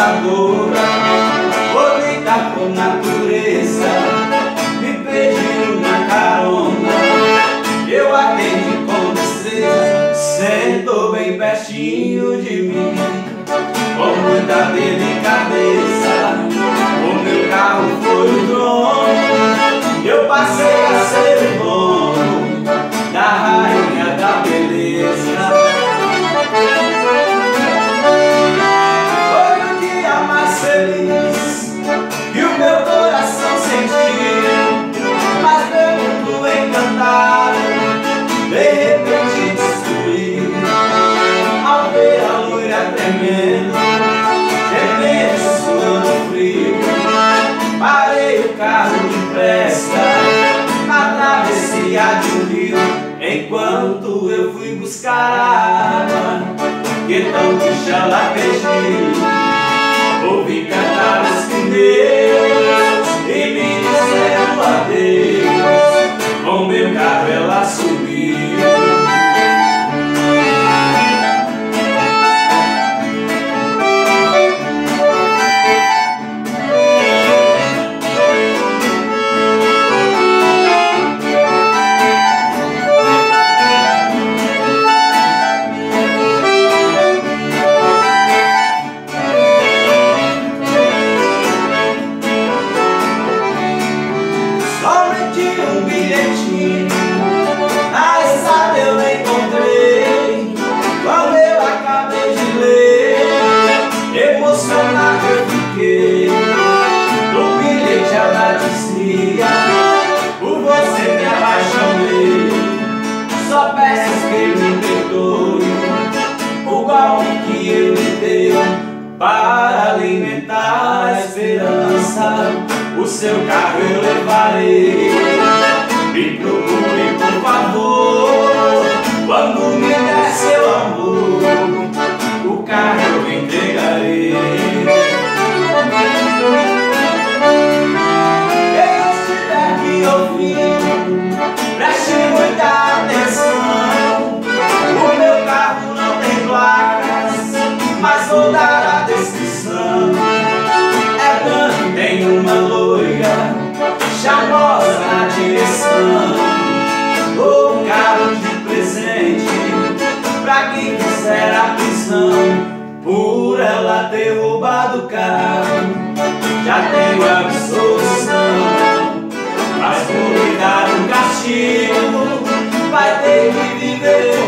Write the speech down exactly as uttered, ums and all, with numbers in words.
encantadora, bonita por natureza, me pediu uma carona. Eu atendi com destreza, sentou bem pertinho de mim, com muita delicadeza. O meu carro foi o dono, eu passei a ser o dono da rainha da beleza. Foi o dia mais feliz que o meu coração sentiu, mas meu mundo encantado de repente destruiu. Ao ver a loira tremendo, tremendo, suando frio, parei o carro depressa na travessia de um rio, enquanto eu fui buscar água que tão que já lapejei. Ouvi cantar os pneus e me disseram adeus, com meu carro ela subiu. Um bilhetinho na estrada eu encontrei, quando eu acabei de ler, emocionado eu fiquei. No bilhete ela dizia: por você me apaixonei, só peço que me perdoe o golpe que eu lhe dei para alimentar a esperança. O seu carro eu levarei, me procure por favor, quando me der seu amor, o carro eu entregarei. Quem estiver me ouvindo, preste muita atenção. O meu carro não tem placas, mas vou dar a descrição. É branco, tem uma loira charmosa na direção. Dou um carro de presente pra quem quiser a prisão, por ela ter roubado o carro. Já tenho a absolução, mas por me dar um castigo vai ter que viver